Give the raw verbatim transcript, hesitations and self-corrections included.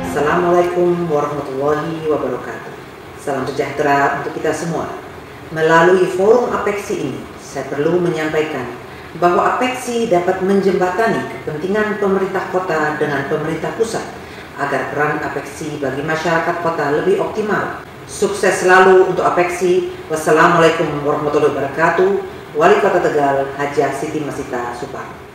Assalamualaikum warahmatullahi wabarakatuh. Salam sejahtera untuk kita semua. Melalui forum Apeksi ini, saya perlu menyampaikan bahwa Apeksi dapat menjembatani kepentingan pemerintah kota dengan pemerintah pusat agar peran Apeksi bagi masyarakat kota lebih optimal. Sukses selalu untuk Apeksi. Wassalamualaikum warahmatullahi wabarakatuh. Wali Kota Tegal, Hajah Siti Masita Suparno.